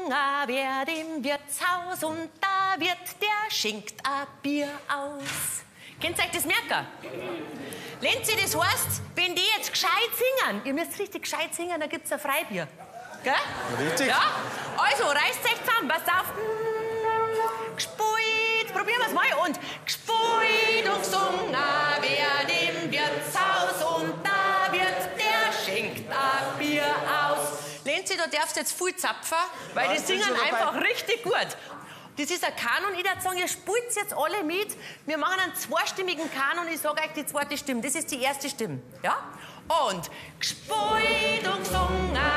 wird im Wirtshaus und da wird der schenkt ein Bier aus. Könnt ihr euch das merken? Lenzi, das heißt, wenn die jetzt gescheit singen, ihr müsst richtig gescheit singen, dann gibt's ein Freibier. Gell? Richtig. Ja? Also, reißt euch zusammen, passt auf. Gespult, probieren wir's mal. Und gespult und gesungen wird im Wirtshaus und da wird der schenkt ein Bier aus. Lenzi, du darfst jetzt viel zapfen, weil die singen einfach richtig gut. Das ist ein Kanon. Ich würde sagen, ihr spielt jetzt alle mit. Wir machen einen zweistimmigen Kanon. Ich sage euch die zweite Stimme. Das ist die erste Stimme. Ja? Und gespult und gesungen